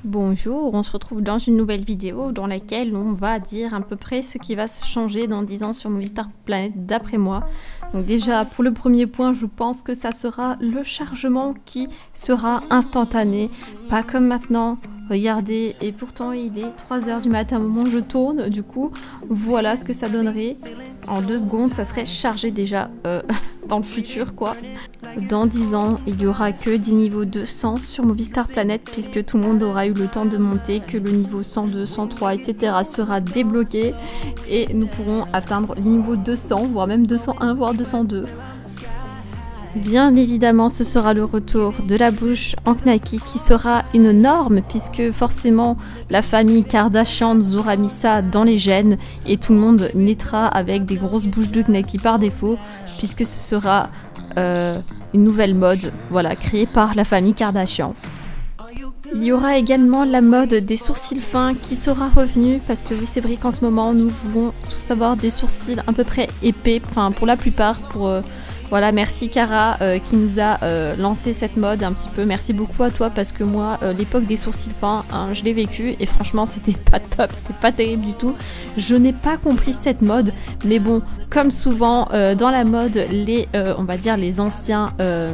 Bonjour, on se retrouve dans une nouvelle vidéo dans laquelle on va dire à peu près ce qui va se changer dans 10 ans sur Movistar Planet d'après moi. Donc déjà pour le premier point, je pense que ça sera le chargement qui sera instantané, pas comme maintenant. Regardez, et pourtant il est 3 h du matin au moment où je tourne, du coup voilà ce que ça donnerait. En 2 secondes ça serait chargé déjà dans le futur quoi. Dans 10 ans il n'y aura que des niveaux 200 sur Movistar Planet puisque tout le monde aura eu le temps de monter, que le niveau 102, 103 etc. sera débloqué et nous pourrons atteindre le niveau 200 voire même 201 voire 202. Bien évidemment, ce sera le retour de la bouche en knacky qui sera une norme puisque forcément la famille Kardashian nous aura mis ça dans les gènes et tout le monde naîtra avec des grosses bouches de knacky par défaut puisque ce sera une nouvelle mode, voilà, créée par la famille Kardashian. Il y aura également la mode des sourcils fins qui sera revenue parce que oui c'est vrai qu'en ce moment nous voulons tous avoir des sourcils à peu près épais, enfin pour la plupart, pour voilà, merci Cara qui nous a lancé cette mode un petit peu. Merci beaucoup à toi parce que moi, l'époque des sourcils fins, hein, je l'ai vécu et franchement, c'était pas top, c'était pas terrible du tout. Je n'ai pas compris cette mode, mais bon, comme souvent dans la mode, on va dire les anciens,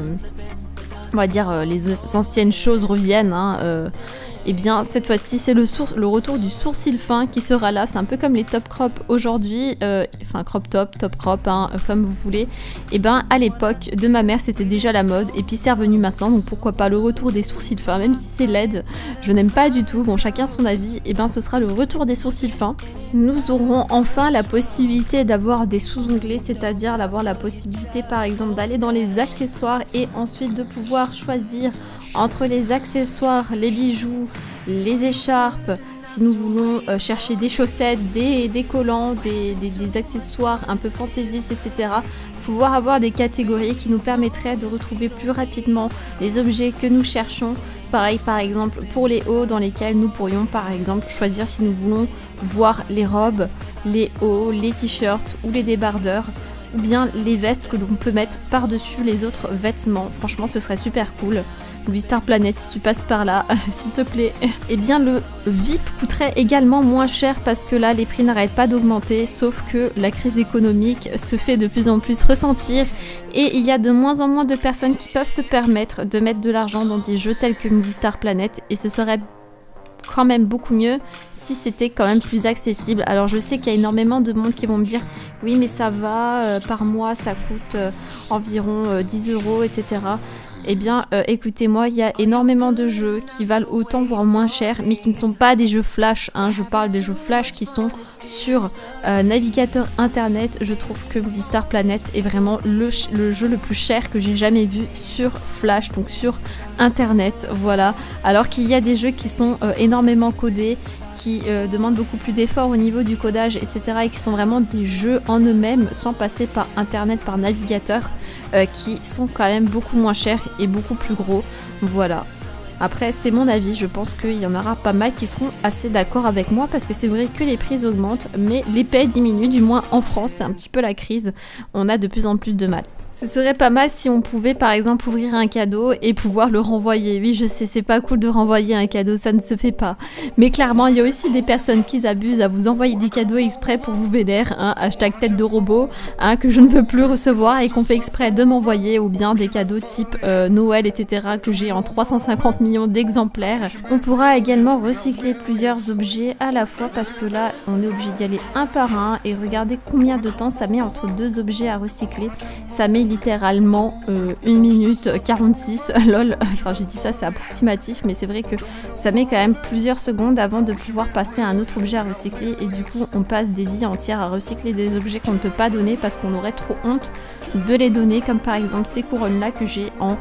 les anciennes choses reviennent. Hein, et bien cette fois-ci c'est le retour du sourcil fin qui sera là, c'est un peu comme les top crop aujourd'hui, enfin crop top, top crop, hein, comme vous voulez. Et ben à l'époque de ma mère c'était déjà la mode et puis c'est revenu maintenant, donc pourquoi pas le retour des sourcils fins, même si c'est laid, je n'aime pas du tout, bon chacun son avis, et ben ce sera le retour des sourcils fins. Nous aurons enfin la possibilité d'avoir des sous-onglets, c'est-à-dire d'avoir la possibilité par exemple d'aller dans les accessoires et ensuite de pouvoir choisir entre les accessoires, les bijoux, les écharpes, si nous voulons chercher des chaussettes, des collants, des accessoires un peu fantaisistes, etc. Pouvoir avoir des catégories qui nous permettraient de retrouver plus rapidement les objets que nous cherchons. Pareil par exemple pour les hauts dans lesquels nous pourrions par exemple choisir si nous voulons voir les robes, les hauts, les t-shirts ou les débardeurs, ou bien les vestes que l'on peut mettre par-dessus les autres vêtements. Franchement ce serait super cool. Movistar Planet, si tu passes par là, s'il te plaît. Eh bien le VIP coûterait également moins cher parce que là les prix n'arrêtent pas d'augmenter, sauf que la crise économique se fait de plus en plus ressentir et il y a de moins en moins de personnes qui peuvent se permettre de mettre de l'argent dans des jeux tels que Movistar Planet et ce serait quand même beaucoup mieux si c'était quand même plus accessible. Alors je sais qu'il y a énormément de monde qui vont me dire oui mais ça va, par mois ça coûte environ 10 €, etc. Eh bien, écoutez-moi, il y a énormément de jeux qui valent autant voire moins cher, mais qui ne sont pas des jeux flash. Hein. Je parle des jeux flash qui sont sur navigateur internet. Je trouve que Movistar Planet est vraiment le jeu le plus cher que j'ai jamais vu sur flash, donc sur internet. Voilà. Alors qu'il y a des jeux qui sont énormément codés, qui demandent beaucoup plus d'efforts au niveau du codage, etc. et qui sont vraiment des jeux en eux-mêmes sans passer par internet, par navigateur, qui sont quand même beaucoup moins chers et beaucoup plus gros. Voilà. Après, c'est mon avis, je pense qu'il y en aura pas mal qui seront assez d'accord avec moi parce que c'est vrai que les prix augmentent, mais les paix diminuent, du moins en France, c'est un petit peu la crise, on a de plus en plus de mal. Ce serait pas mal si on pouvait par exemple ouvrir un cadeau et pouvoir le renvoyer. Oui je sais c'est pas cool de renvoyer un cadeau, ça ne se fait pas. Mais clairement il y a aussi des personnes qui abusent à vous envoyer des cadeaux exprès pour vous vénère, hein, hashtag tête de robot, hein, que je ne veux plus recevoir et qu'on fait exprès de m'envoyer, ou bien des cadeaux type Noël etc. que j'ai en 350 millions d'exemplaires. On pourra également recycler plusieurs objets à la fois parce que là on est obligé d'y aller un par un et regardez combien de temps ça met entre 2 objets à recycler. Ça met littéralement 1 minute 46, lol, enfin j'ai dit ça c'est approximatif mais c'est vrai que ça met quand même plusieurs secondes avant de pouvoir passer à un autre objet à recycler et du coup on passe des vies entières à recycler des objets qu'on ne peut pas donner parce qu'on aurait trop honte de les donner, comme par exemple ces couronnes là que j'ai en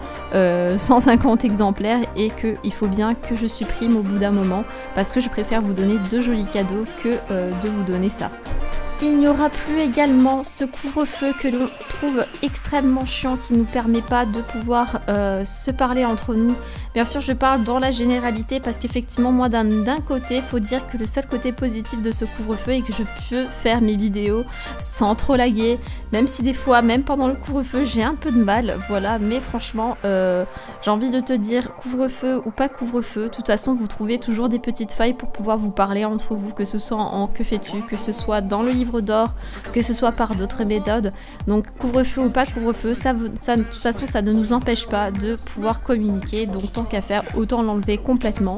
150 exemplaires et qu'il faut bien que je supprime au bout d'un moment parce que je préfère vous donner de jolis cadeaux que de vous donner ça. Il n'y aura plus également ce couvre-feu que l'on trouve extrêmement chiant, qui ne nous permet pas de pouvoir se parler entre nous, Bien sûr, je parle dans la généralité parce qu'effectivement, moi, d'un côté, faut dire que le seul côté positif de ce couvre-feu est que je peux faire mes vidéos sans trop laguer, même si des fois, même pendant le couvre-feu, j'ai un peu de mal, voilà. Mais franchement, j'ai envie de te dire, couvre-feu ou pas couvre-feu, de toute façon, vous trouvez toujours des petites failles pour pouvoir vous parler entre vous, que ce soit en que fais-tu, que ce soit dans le livre d'or, que ce soit par d'autres méthodes. Donc, couvre-feu ou pas couvre-feu, ça, de toute façon, ça ne nous empêche pas de pouvoir communiquer, donc tant qu'à faire, autant l'enlever complètement.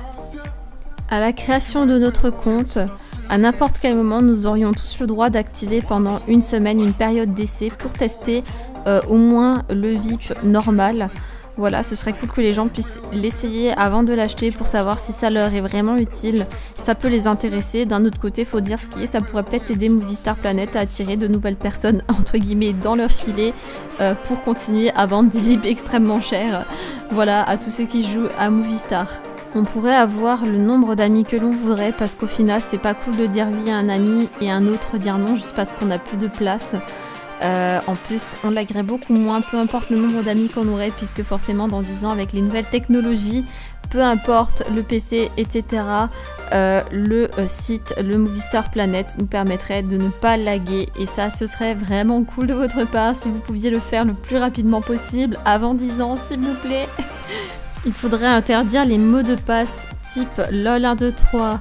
À la création de notre compte, à n'importe quel moment, nous aurions tous le droit d'activer pendant une semaine une période d'essai pour tester au moins le VIP normal. Voilà, ce serait cool que les gens puissent l'essayer avant de l'acheter pour savoir si ça leur est vraiment utile. Ça peut les intéresser. D'un autre côté, faut dire ce qui est, ça pourrait peut-être aider Movistar Planet à attirer de nouvelles personnes, entre guillemets, dans leur filet pour continuer à vendre des VIP extrêmement chers. Voilà, à tous ceux qui jouent à Movistar. On pourrait avoir le nombre d'amis que l'on voudrait parce qu'au final, c'est pas cool de dire oui à un ami et un autre dire non juste parce qu'on n'a plus de place. En plus, on laguerait beaucoup moins, peu importe le nombre d'amis qu'on aurait, puisque forcément dans 10 ans, avec les nouvelles technologies, peu importe le PC, etc., le site, le Movistar Planet nous permettrait de ne pas laguer. Et ça, ce serait vraiment cool de votre part si vous pouviez le faire le plus rapidement possible, avant 10 ans, s'il vous plaît. Il faudrait interdire les mots de passe type LOL123,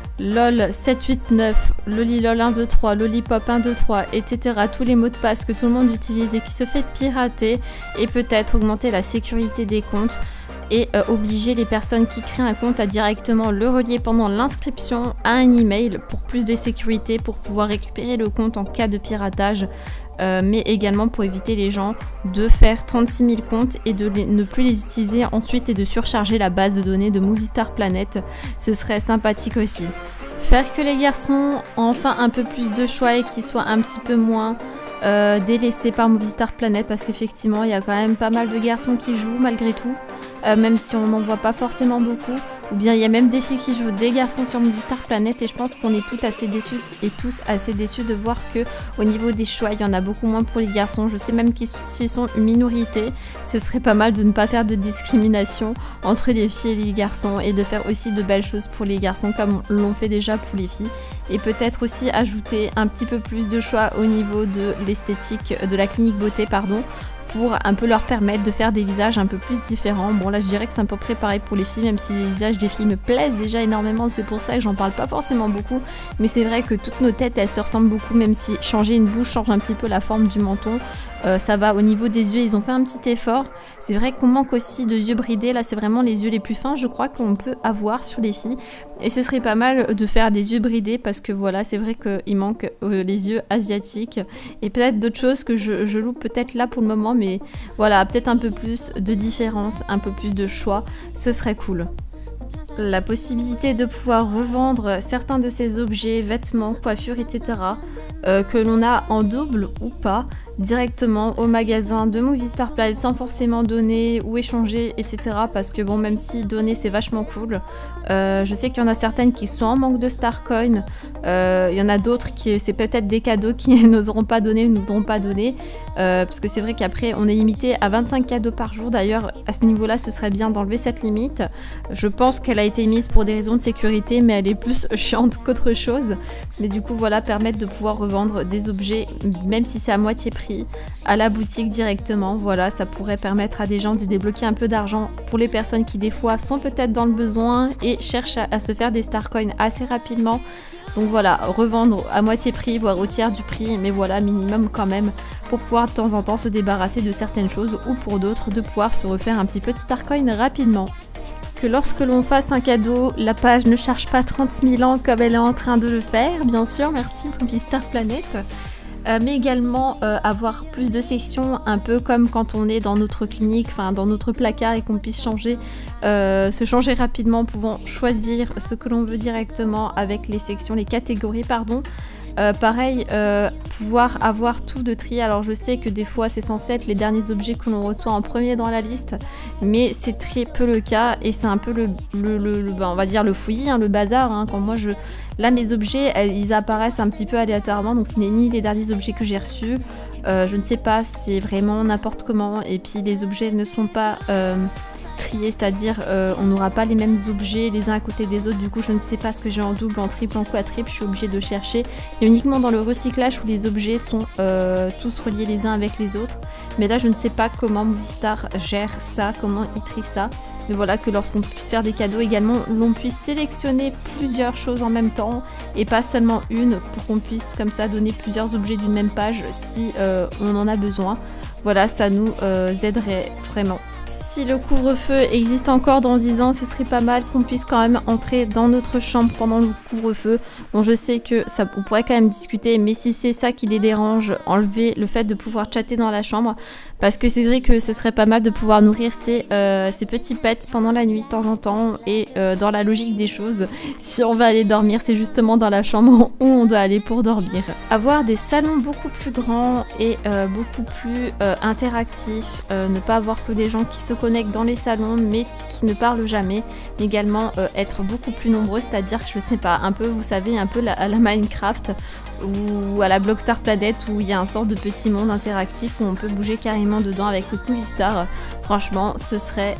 LOL 789, LOLILOL 123, LOLIPOP 123, etc. Tous les mots de passe que tout le monde utilise et qui se fait pirater, et peut-être augmenter la sécurité des comptes et obliger les personnes qui créent un compte à directement le relier pendant l'inscription à un email pour plus de sécurité, pour pouvoir récupérer le compte en cas de piratage. Mais également pour éviter les gens de faire 36 000 comptes et de ne plus les utiliser ensuite et de surcharger la base de données de Movistar Planet. Ce serait sympathique aussi. Faire que les garçons ont enfin un peu plus de choix et qu'ils soient un petit peu moins délaissés par Movistar Planet, parce qu'effectivement il y a quand même pas mal de garçons qui jouent malgré tout, même si on n'en voit pas forcément beaucoup. Ou bien il y a même des filles qui jouent des garçons sur Movistar Planet, et je pense qu'on est toutes assez déçus et tous assez déçus de voir que au niveau des choix, il y en a beaucoup moins pour les garçons. Je sais même qu'ils s'ils sont une minorité, ce serait pas mal de ne pas faire de discrimination entre les filles et les garçons et de faire aussi de belles choses pour les garçons comme l'on fait déjà pour les filles. Et peut-être aussi ajouter un petit peu plus de choix au niveau de l'esthétique, de la clinique beauté, pardon, pour un peu leur permettre de faire des visages un peu plus différents. Bon là je dirais que c'est un peu près pareil pour les filles, même si les visages des filles me plaisent déjà énormément, c'est pour ça que j'en parle pas forcément beaucoup, mais c'est vrai que toutes nos têtes elles se ressemblent beaucoup, même si changer une bouche change un petit peu la forme du menton. Ça va. Au niveau des yeux, ils ont fait un petit effort. C'est vrai qu'on manque aussi de yeux bridés. Là, c'est vraiment les yeux les plus fins, je crois, qu'on peut avoir sur les filles. Et ce serait pas mal de faire des yeux bridés parce que voilà, c'est vrai qu'il manque les yeux asiatiques. Et peut-être d'autres choses que je loupe peut-être là pour le moment. Mais voilà, peut-être un peu plus de différence, un peu plus de choix. Ce serait cool. La possibilité de pouvoir revendre certains de ces objets, vêtements, coiffures, etc. Que l'on a en double ou pas, directement au magasin de Movistar Planet sans forcément donner ou échanger, etc. Parce que bon, même si donner c'est vachement cool, je sais qu'il y en a certaines qui sont en manque de Starcoin, il y en a d'autres qui c'est peut-être des cadeaux qui n'oseront pas donner ou ne voudront pas donner, parce que c'est vrai qu'après on est limité à 25 cadeaux par jour. D'ailleurs à ce niveau là ce serait bien d'enlever cette limite. Je pense qu'elle a été mise pour des raisons de sécurité, mais elle est plus chiante qu'autre chose. Mais du coup voilà, permettre de pouvoir revendre des objets même si c'est à moitié prix à la boutique directement. Voilà, ça pourrait permettre à des gens de débloquer un peu d'argent pour les personnes qui des fois sont peut-être dans le besoin et cherchent à se faire des Starcoins assez rapidement. Donc voilà, revendre à moitié prix, voire au tiers du prix, mais voilà, minimum quand même, pour pouvoir de temps en temps se débarrasser de certaines choses, ou pour d'autres, de pouvoir se refaire un petit peu de Starcoin rapidement. Que lorsque l'on fasse un cadeau, la page ne charge pas 30 000 ans comme elle est en train de le faire, bien sûr, merci Movistar Planet. Mais également avoir plus de sections, un peu comme quand on est dans notre clinique, enfin dans notre placard, et qu'on puisse changer, se changer rapidement en pouvant choisir ce que l'on veut directement avec les sections, les catégories, pardon. Pareil, pouvoir avoir tout de tri. Alors je sais que des fois c'est censé être les derniers objets que l'on reçoit en premier dans la liste, mais c'est très peu le cas et c'est un peu on va dire le fouillis, hein, le bazar. Hein. Quand moi là mes objets ils apparaissent un petit peu aléatoirement, donc ce n'est ni les derniers objets que j'ai reçus, je ne sais pas, c'est vraiment n'importe comment, et puis les objets ne sont pas trier, c'est-à-dire on n'aura pas les mêmes objets les uns à côté des autres. Du coup, je ne sais pas ce que j'ai en double, en triple, en quadruple. Je suis obligée de chercher. Il y a uniquement dans le recyclage où les objets sont tous reliés les uns avec les autres. Mais là, je ne sais pas comment Movistar gère ça, comment il trie ça. Mais voilà, que lorsqu'on puisse faire des cadeaux également, l'on puisse sélectionner plusieurs choses en même temps et pas seulement une, pour qu'on puisse comme ça donner plusieurs objets d'une même page si on en a besoin. Voilà, ça nous aiderait vraiment. Si le couvre-feu existe encore dans 10 ans, ce serait pas mal qu'on puisse quand même entrer dans notre chambre pendant le couvre-feu. Bon, je sais que ça, on pourrait quand même discuter, mais si c'est ça qui les dérange, enlever le fait de pouvoir chatter dans la chambre. Parce que c'est vrai que ce serait pas mal de pouvoir nourrir ces petits pets pendant la nuit de temps en temps. Et dans la logique des choses, si on va aller dormir, c'est justement dans la chambre où on doit aller pour dormir. Avoir des salons beaucoup plus grands et beaucoup plus interactifs, ne pas avoir que des gens qui se connectent dans les salons mais qui ne parlent jamais, mais également être beaucoup plus nombreux, c'est-à-dire, je sais pas, un peu, vous savez, un peu à la Minecraft ou à la Blockstar Planet où il y a un sort de petit monde interactif où on peut bouger carrément dedans avec le Movistar. Franchement, ce serait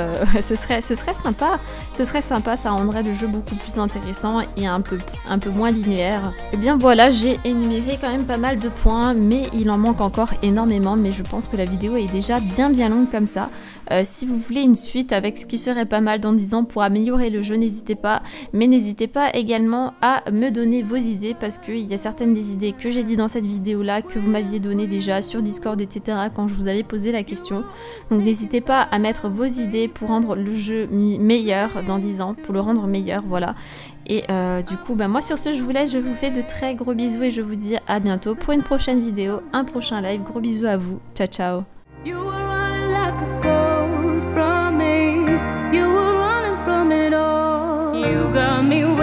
sympa. Ce serait sympa, ça rendrait le jeu beaucoup plus intéressant et un peu moins linéaire. Et bien voilà, j'ai énuméré quand même pas mal de points, mais il en manque encore énormément. Mais je pense que la vidéo est déjà bien longue comme ça. Si vous voulez une suite avec ce qui serait pas mal dans 10 ans pour améliorer le jeu, n'hésitez pas. Mais n'hésitez pas également à me donner vos idées, parce qu'il y a certaines des idées que j'ai dit dans cette vidéo là que vous m'aviez donné déjà sur Discord, etc. quand je vous avais posé la question. Donc n'hésitez pas à mettre vos idées pour rendre le jeu meilleur dans 10 ans, pour le rendre meilleur, voilà. Et du coup, moi sur ce, je vous laisse, je vous fais de très gros bisous et je vous dis à bientôt pour une prochaine vidéo, un prochain live. Gros bisous à vous, ciao ciao. You were running like a ghost from me. You were running from it all. You got me